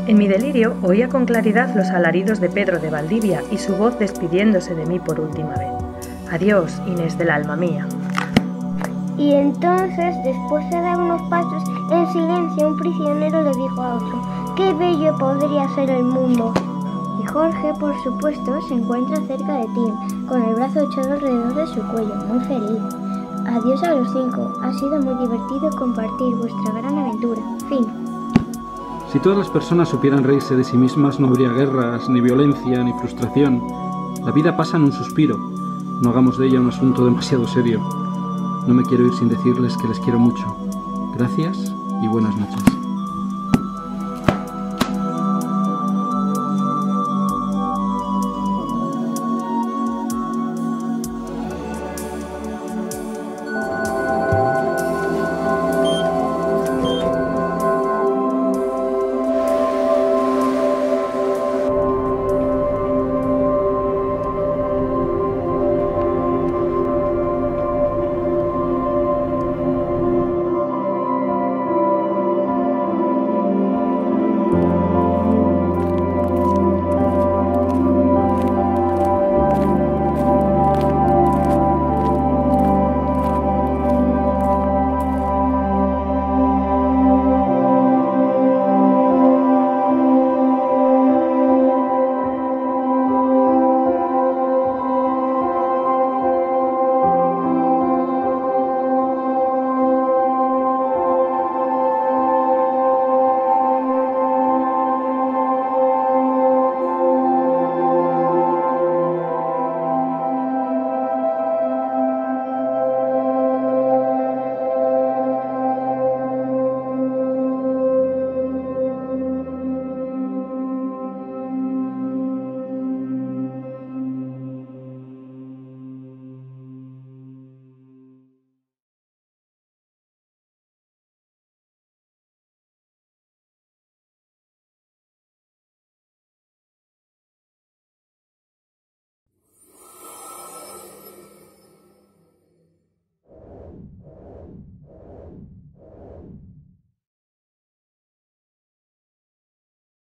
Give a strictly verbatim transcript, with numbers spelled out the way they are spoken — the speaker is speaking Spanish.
En mi delirio oía con claridad los alaridos de Pedro de Valdivia y su voz despidiéndose de mí por última vez. Adiós, Inés del alma mía. Y entonces, después de dar unos pasos, en silencio un prisionero le dijo a otro: ¡qué bello podría ser el mundo! Y Jorge, por supuesto, se encuentra cerca de ti, con el brazo echado alrededor de su cuello, muy feliz. Adiós a los cinco, ha sido muy divertido compartir vuestra gran aventura. Fin. Si todas las personas supieran reírse de sí mismas, no habría guerras, ni violencia, ni frustración. La vida pasa en un suspiro. No hagamos de ella un asunto demasiado serio. No me quiero ir sin decirles que les quiero mucho. Gracias y buenas noches.